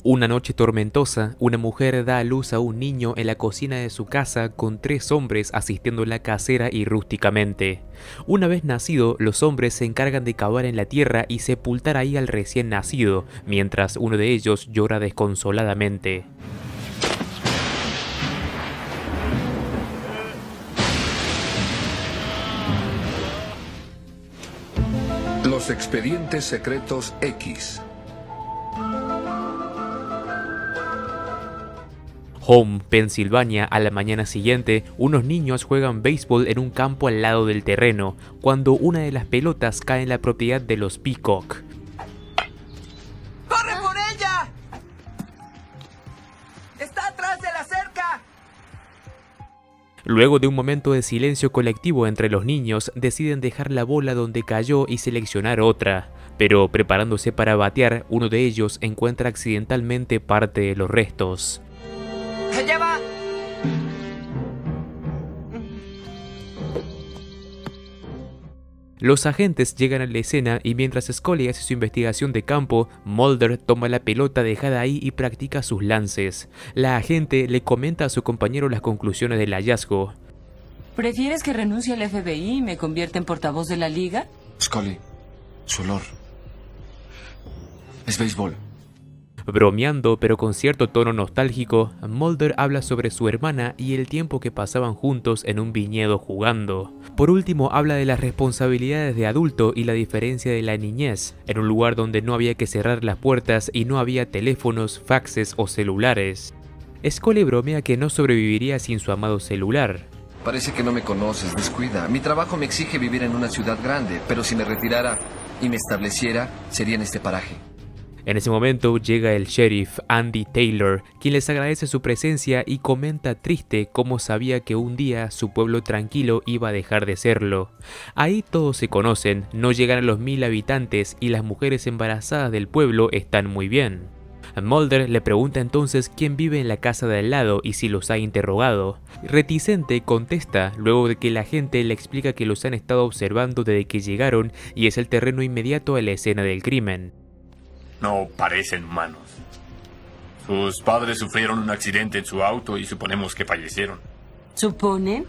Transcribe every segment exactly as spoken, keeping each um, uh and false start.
Una noche tormentosa, una mujer da a luz a un niño en la cocina de su casa con tres hombres asistiéndola casera y rústicamente. Una vez nacido, los hombres se encargan de cavar en la tierra y sepultar ahí al recién nacido, mientras uno de ellos llora desconsoladamente. Los expedientes secretos X. Home, Pensilvania, a la mañana siguiente, unos niños juegan béisbol en un campo al lado del terreno, cuando una de las pelotas cae en la propiedad de los Peacock. ¡Corre por ella! ¡Está atrás de la cerca! Luego de un momento de silencio colectivo entre los niños, deciden dejar la bola donde cayó y seleccionar otra. Pero preparándose para batear, uno de ellos encuentra accidentalmente parte de los restos. ¡Allá va! Los agentes llegan a la escena y mientras Scully hace su investigación de campo, Mulder toma la pelota dejada ahí y practica sus lances. La agente le comenta a su compañero las conclusiones del hallazgo. ¿Prefieres que renuncie al F B I y me convierta en portavoz de la liga? Scully, su olor. Es béisbol. Bromeando, pero con cierto tono nostálgico, Mulder habla sobre su hermana y el tiempo que pasaban juntos en un viñedo jugando. Por último, habla de las responsabilidades de adulto y la diferencia de la niñez, en un lugar donde no había que cerrar las puertas y no había teléfonos, faxes o celulares. Scully bromea que no sobreviviría sin su amado celular. Parece que no me conoces, descuida. Mi trabajo me exige vivir en una ciudad grande, pero si me retirara y me estableciera, sería en este paraje. En ese momento llega el sheriff Andy Taylor, quien les agradece su presencia y comenta triste cómo sabía que un día su pueblo tranquilo iba a dejar de serlo. Ahí todos se conocen, no llegan a los mil habitantes y las mujeres embarazadas del pueblo están muy bien. Mulder le pregunta entonces quién vive en la casa de al lado y si los ha interrogado. Reticente contesta luego de que la gente le explica que los han estado observando desde que llegaron y es el terreno inmediato a la escena del crimen. No parecen humanos. Sus padres sufrieron un accidente en su auto y suponemos que fallecieron. ¿Suponen?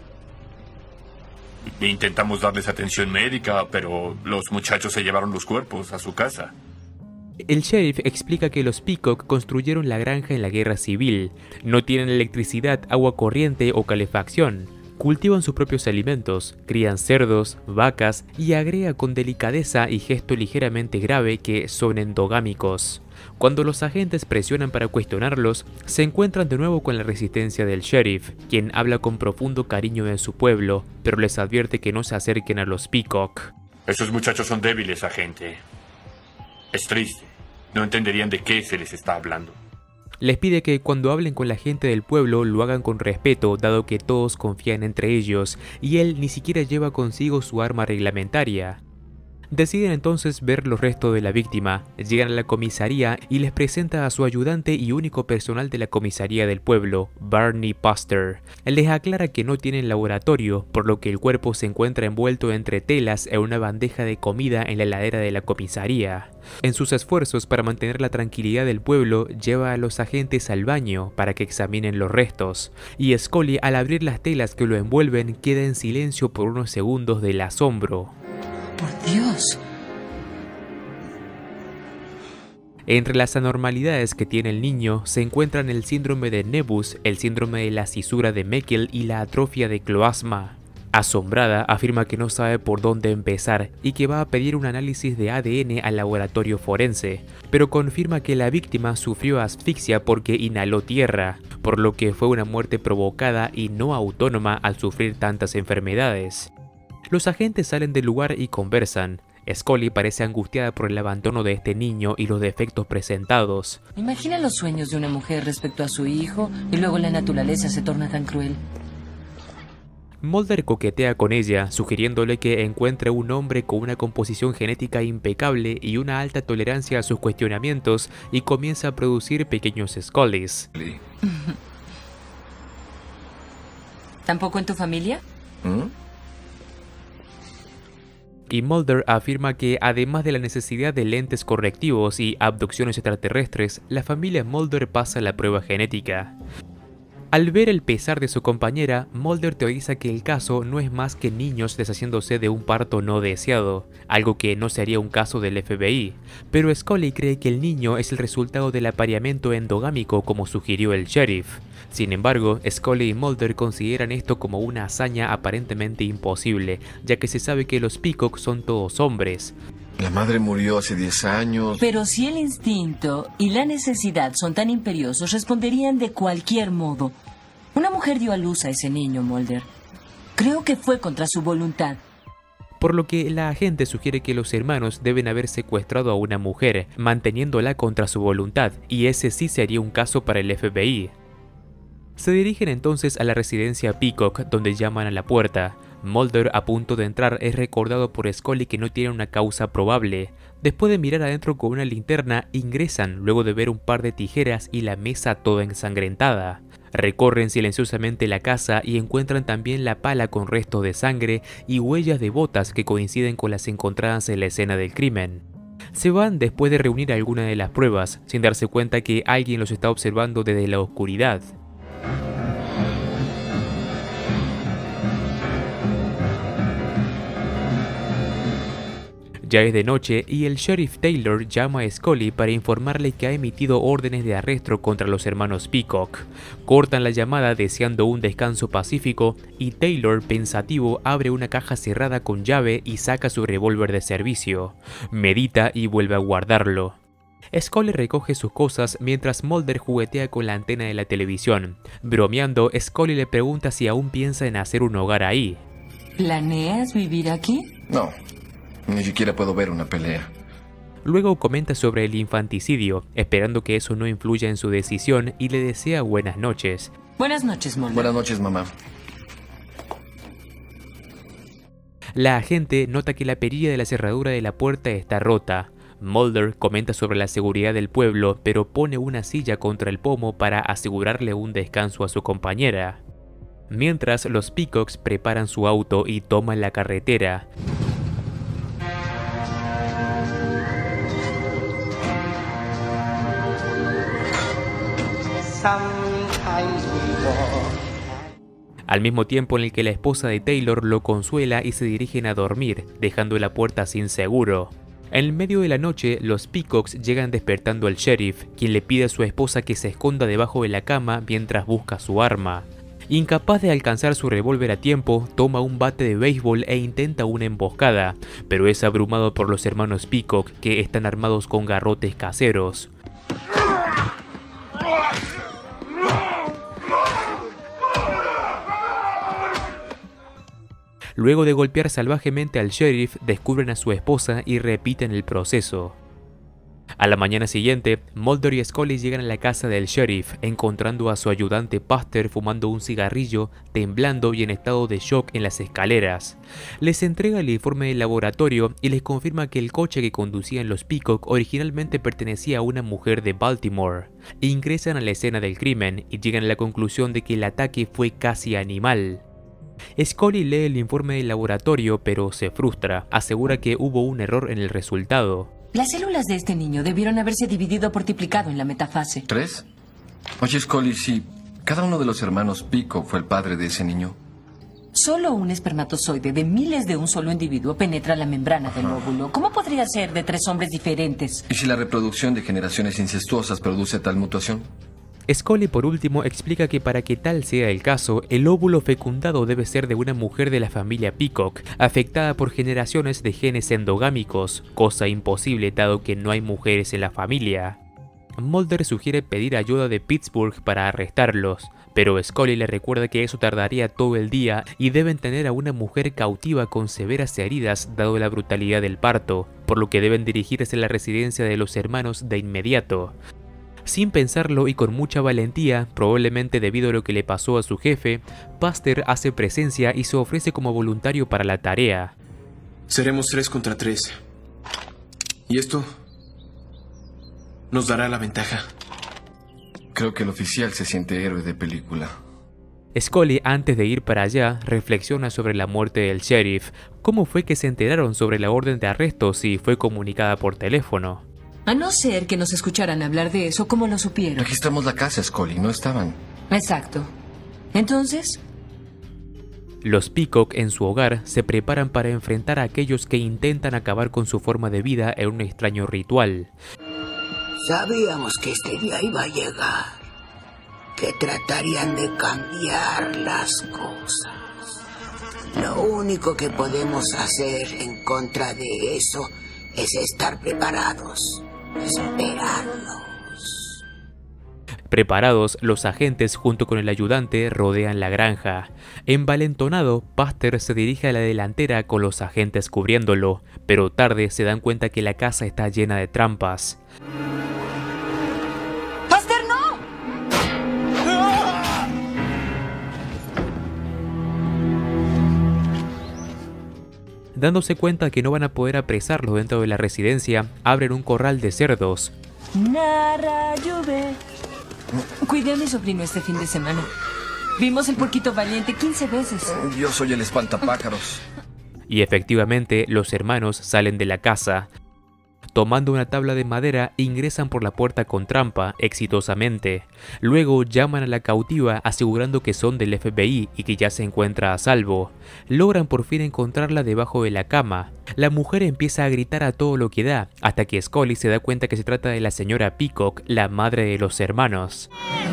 Intentamos darles atención médica, pero los muchachos se llevaron los cuerpos a su casa. El sheriff explica que los Peacock construyeron la granja en la guerra civil. No tienen electricidad, agua corriente o calefacción. Cultivan sus propios alimentos, crían cerdos, vacas y agrega con delicadeza y gesto ligeramente grave que son endogámicos. Cuando los agentes presionan para cuestionarlos, se encuentran de nuevo con la resistencia del sheriff, quien habla con profundo cariño de su pueblo, pero les advierte que no se acerquen a los Peacock. Esos muchachos son débiles, agente. Es triste. No entenderían de qué se les está hablando. Les pide que cuando hablen con la gente del pueblo lo hagan con respeto, dado que todos confían entre ellos, y él ni siquiera lleva consigo su arma reglamentaria. Deciden entonces ver los restos de la víctima, llegan a la comisaría y les presenta a su ayudante y único personal de la comisaría del pueblo, Barney Buster. Les aclara que no tienen laboratorio, por lo que el cuerpo se encuentra envuelto entre telas en una bandeja de comida en la heladera de la comisaría. En sus esfuerzos para mantener la tranquilidad del pueblo, lleva a los agentes al baño para que examinen los restos, y Scully, al abrir las telas que lo envuelven, queda en silencio por unos segundos del asombro. ¡Por Dios! Entre las anormalidades que tiene el niño se encuentran el síndrome de Nebus, el síndrome de la cisura de Meckel y la atrofia de cloasma. Asombrada, afirma que no sabe por dónde empezar y que va a pedir un análisis de A D N al laboratorio forense, pero confirma que la víctima sufrió asfixia porque inhaló tierra, por lo que fue una muerte provocada y no autónoma al sufrir tantas enfermedades. Los agentes salen del lugar y conversan. Scully parece angustiada por el abandono de este niño y los defectos presentados. Imagina los sueños de una mujer respecto a su hijo y luego la naturaleza se torna tan cruel. Mulder coquetea con ella, sugiriéndole que encuentre un hombre con una composición genética impecable y una alta tolerancia a sus cuestionamientos y comienza a producir pequeños Scullys. ¿Tampoco en tu familia? ¿Mm? y Mulder afirma que además de la necesidad de lentes correctivos y abducciones extraterrestres, la familia Mulder pasa la prueba genética. Al ver el pesar de su compañera, Mulder teoriza que el caso no es más que niños deshaciéndose de un parto no deseado, algo que no sería un caso del F B I, pero Scully cree que el niño es el resultado del apareamiento endogámico como sugirió el sheriff. Sin embargo, Scully y Mulder consideran esto como una hazaña aparentemente imposible, ya que se sabe que los Peacock son todos hombres. La madre murió hace diez años. Pero si el instinto y la necesidad son tan imperiosos, responderían de cualquier modo. Una mujer dio a luz a ese niño, Mulder. Creo que fue contra su voluntad. Por lo que la agente sugiere que los hermanos deben haber secuestrado a una mujer, manteniéndola contra su voluntad, y ese sí sería un caso para el F B I. Se dirigen entonces a la residencia Peacock, donde llaman a la puerta. Mulder, a punto de entrar, es recordado por Scully que no tiene una causa probable. Después de mirar adentro con una linterna, ingresan luego de ver un par de tijeras y la mesa toda ensangrentada. Recorren silenciosamente la casa y encuentran también la pala con restos de sangre y huellas de botas que coinciden con las encontradas en la escena del crimen. Se van después de reunir algunas de las pruebas, sin darse cuenta que alguien los está observando desde la oscuridad. Ya es de noche y el sheriff Taylor llama a Scully para informarle que ha emitido órdenes de arresto contra los hermanos Peacock. Cortan la llamada deseando un descanso pacífico y Taylor, pensativo, abre una caja cerrada con llave y saca su revólver de servicio. Medita y vuelve a guardarlo. Scully recoge sus cosas mientras Mulder juguetea con la antena de la televisión. Bromeando, Scully le pregunta si aún piensa en hacer un hogar ahí. ¿Planeas vivir aquí? No. Ni siquiera puedo ver una pelea. Luego comenta sobre el infanticidio, esperando que eso no influya en su decisión y le desea buenas noches. Buenas noches, Mulder. Buenas noches, mamá. La agente nota que la perilla de la cerradura de la puerta está rota. Mulder comenta sobre la seguridad del pueblo, pero pone una silla contra el pomo para asegurarle un descanso a su compañera. Mientras, los Peacocks preparan su auto y toman la carretera. Al mismo tiempo en el que la esposa de Taylor lo consuela y se dirigen a dormir, dejando la puerta sin seguro. En el medio de la noche, los Peacocks llegan despertando al sheriff, quien le pide a su esposa que se esconda debajo de la cama mientras busca su arma. Incapaz de alcanzar su revólver a tiempo, toma un bate de béisbol e intenta una emboscada, pero es abrumado por los hermanos Peacock, que están armados con garrotes caseros. Luego de golpear salvajemente al sheriff, descubren a su esposa y repiten el proceso. A la mañana siguiente, Mulder y Scully llegan a la casa del sheriff, encontrando a su ayudante Buster fumando un cigarrillo, temblando y en estado de shock en las escaleras. Les entrega el informe del laboratorio y les confirma que el coche que conducían los Peacock originalmente pertenecía a una mujer de Baltimore. Ingresan a la escena del crimen y llegan a la conclusión de que el ataque fue casi animal. Scully lee el informe del laboratorio pero se frustra, asegura que hubo un error en el resultado. Las células de este niño debieron haberse dividido por triplicado en la metafase. ¿Tres? Oye, Scully, si cada uno de los hermanos Peacock fue el padre de ese niño. Solo un espermatozoide de miles de un solo individuo penetra la membrana del óvulo. ¿Cómo podría ser de tres hombres diferentes? ¿Y si la reproducción de generaciones incestuosas produce tal mutación? Scully por último explica que para que tal sea el caso, el óvulo fecundado debe ser de una mujer de la familia Peacock, afectada por generaciones de genes endogámicos, cosa imposible dado que no hay mujeres en la familia. Mulder sugiere pedir ayuda de Pittsburgh para arrestarlos, pero Scully le recuerda que eso tardaría todo el día y deben tener a una mujer cautiva con severas heridas dado la brutalidad del parto, por lo que deben dirigirse a la residencia de los hermanos de inmediato. Sin pensarlo y con mucha valentía, probablemente debido a lo que le pasó a su jefe, Buster hace presencia y se ofrece como voluntario para la tarea. Seremos tres contra tres. Y esto nos dará la ventaja. Creo que el oficial se siente héroe de película. Scully, antes de ir para allá, reflexiona sobre la muerte del sheriff. ¿Cómo fue que se enteraron sobre la orden de arresto si fue comunicada por teléfono? A no ser que nos escucharan hablar de eso, ¿cómo lo supieron? Registramos la casa, Scully. No estaban. Exacto. Entonces, los Peacock en su hogar se preparan para enfrentar a aquellos que intentan acabar con su forma de vida en un extraño ritual. Sabíamos que este día iba a llegar, que tratarían de cambiar las cosas. Lo único que podemos hacer en contra de eso es estar preparados, esperarlos. Preparados, los agentes junto con el ayudante rodean la granja. Envalentonado, Buster se dirige a la delantera con los agentes cubriéndolo, pero tarde se dan cuenta que la casa está llena de trampas. ¡Buster, no! Dándose cuenta que no van a poder apresarlos dentro de la residencia, abren un corral de cerdos. Nara lluve. Cuidé a mi sobrino este fin de semana. Vimos el porquito valiente quince veces. Yo soy el espantapájaros. Y efectivamente, los hermanos salen de la casa. Tomando una tabla de madera, ingresan por la puerta con trampa, exitosamente. Luego llaman a la cautiva asegurando que son del F B I y que ya se encuentra a salvo. Logran por fin encontrarla debajo de la cama. La mujer empieza a gritar a todo lo que da, hasta que Scully se da cuenta que se trata de la señora Peacock, la madre de los hermanos.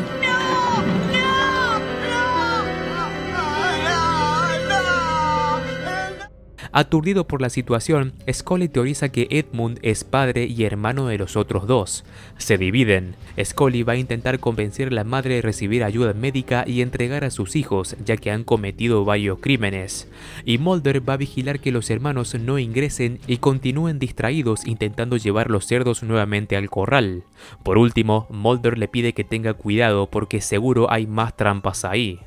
Aturdido por la situación, Scully teoriza que Edmund es padre y hermano de los otros dos. Se dividen. Scully va a intentar convencer a la madre de recibir ayuda médica y entregar a sus hijos, ya que han cometido varios crímenes. Y Mulder va a vigilar que los hermanos no ingresen y continúen distraídos intentando llevar los cerdos nuevamente al corral. Por último, Mulder le pide que tenga cuidado porque seguro hay más trampas ahí.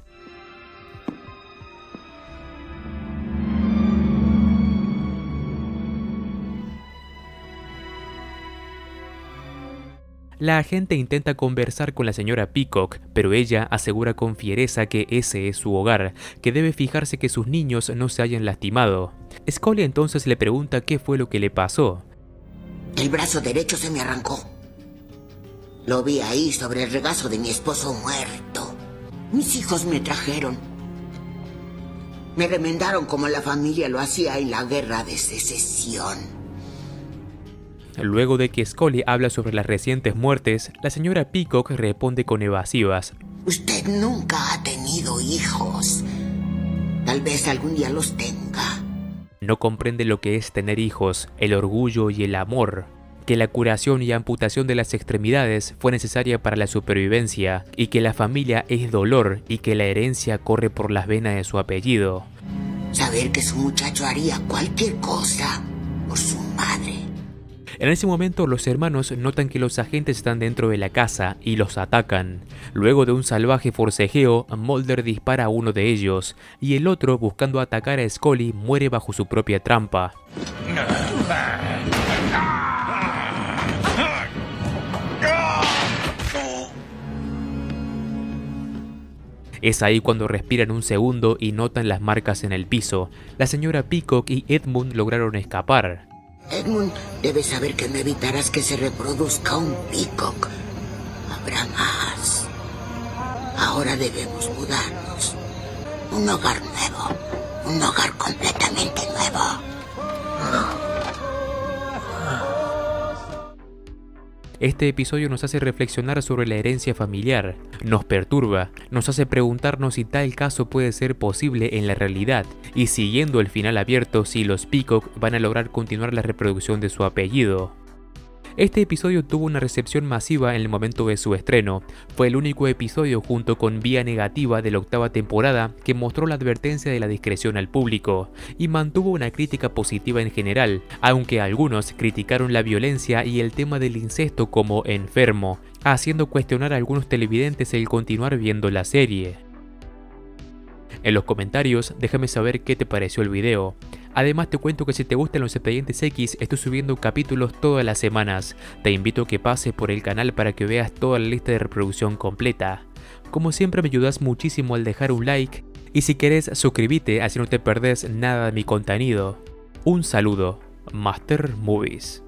La agente intenta conversar con la señora Peacock, pero ella asegura con fiereza que ese es su hogar, que debe fijarse que sus niños no se hayan lastimado. Scully entonces le pregunta qué fue lo que le pasó. El brazo derecho se me arrancó. Lo vi ahí sobre el regazo de mi esposo muerto. Mis hijos me trajeron. Me remendaron como la familia lo hacía en la guerra de secesión. Luego de que Scully habla sobre las recientes muertes, la señora Peacock responde con evasivas. Usted nunca ha tenido hijos. Tal vez algún día los tenga. No comprende lo que es tener hijos, el orgullo y el amor. Que la curación y amputación de las extremidades fue necesaria para la supervivencia, y que la familia es dolor y que la herencia corre por las venas de su apellido. Saber que su muchacho haría cualquier cosa por su madre. En ese momento los hermanos notan que los agentes están dentro de la casa y los atacan. Luego de un salvaje forcejeo, Mulder dispara a uno de ellos y el otro, buscando atacar a Scully, muere bajo su propia trampa. Es ahí cuando respiran un segundo y notan las marcas en el piso. La señora Peacock y Edmund lograron escapar. Edmund, debes saber que no evitarás que se reproduzca un Peacock. Habrá más. Ahora debemos mudarnos. Un hogar nuevo. Un hogar completamente nuevo. Este episodio nos hace reflexionar sobre la herencia familiar, nos perturba, nos hace preguntarnos si tal caso puede ser posible en la realidad, y siguiendo el final abierto si los Peacock van a lograr continuar la reproducción de su apellido. Este episodio tuvo una recepción masiva en el momento de su estreno. Fue el único episodio junto con Vía Negativa de la octava temporada que mostró la advertencia de la discreción al público y mantuvo una crítica positiva en general, aunque algunos criticaron la violencia y el tema del incesto como enfermo, haciendo cuestionar a algunos televidentes el continuar viendo la serie. En los comentarios déjame saber qué te pareció el video. Además te cuento que si te gustan los Expedientes X, estoy subiendo capítulos todas las semanas. Te invito a que pases por el canal para que veas toda la lista de reproducción completa. Como siempre me ayudas muchísimo al dejar un like y si querés suscríbete así no te perdés nada de mi contenido. Un saludo, Master Movies.